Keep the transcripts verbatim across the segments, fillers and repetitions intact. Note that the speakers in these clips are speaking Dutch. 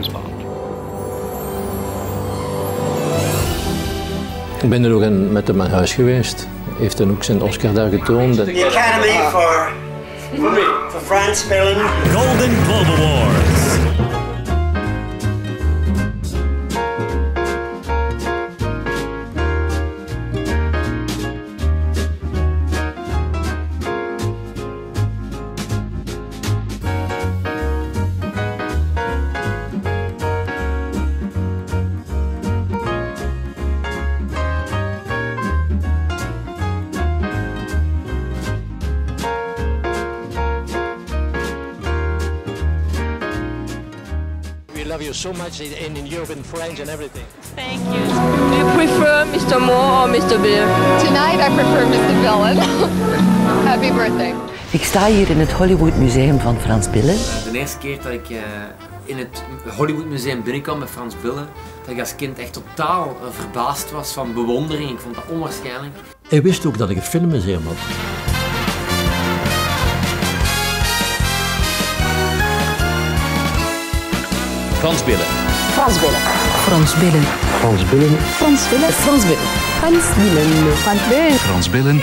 James Bond. Ik ben er ook in, met hem naar huis geweest. Hij heeft dan ook zijn Oscar daar getoond. The Academy for, for Frans Billen. Golden Globe Awards. We love you so much in, in Europe and French and everything. Thank you. Do you prefer Mister Moore or Mister Bill? Tonight I prefer Mister Billen. Happy birthday. Ik sta hier in het Hollywood Museum van Frans Billen. De eerste keer dat ik uh, in het Hollywood Museum binnenkwam met Frans Billen, dat ik als kind echt totaal uh, verbaasd was van bewondering. Ik vond dat onwaarschijnlijk. Hij wist ook dat ik een filmmuseum had. Frans Billen. Frans Billen. Frans Billen. Frans Billen. Frans Billen. Frans Billen. Frans Billen. Frans Billen. Frans Billen.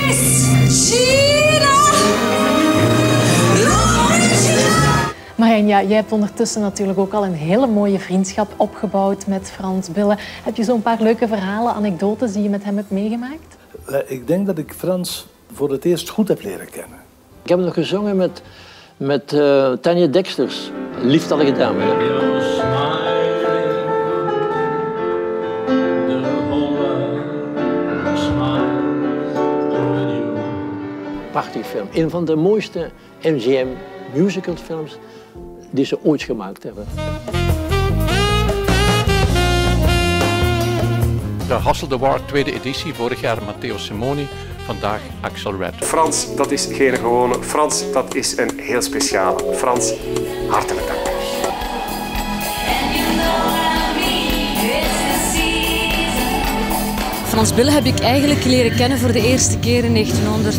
Marijn, ja, jij hebt ondertussen natuurlijk ook al een hele mooie vriendschap opgebouwd met Frans Billen. Heb je zo'n paar leuke verhalen, anekdotes die je met hem hebt meegemaakt? Ik denk dat ik Frans voor het eerst goed heb leren kennen. Ik heb nog gezongen met, met uh, Tanja Dexters. Lieftallige dame. Prachtig film. Een van de mooiste M G M musicalfilms die ze ooit gemaakt hebben. De Hasselt Award, tweede editie, vorig jaar Matteo Simoni, vandaag Axel Red. Frans, dat is geen gewone. Frans, dat is een heel speciale. Frans, hartelijk dank. Frans Billen heb ik eigenlijk leren kennen voor de eerste keer in negentienhonderd.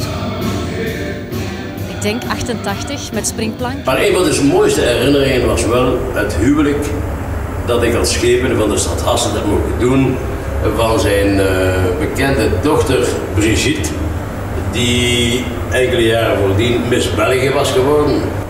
Ik denk achtentachtig met Springplank. Maar een van de mooiste herinneringen was wel het huwelijk dat ik als schepene van de stad Hasselt heb mogen doen van zijn uh, bekende dochter Brigitte, die enkele jaren voordien Miss België was geworden.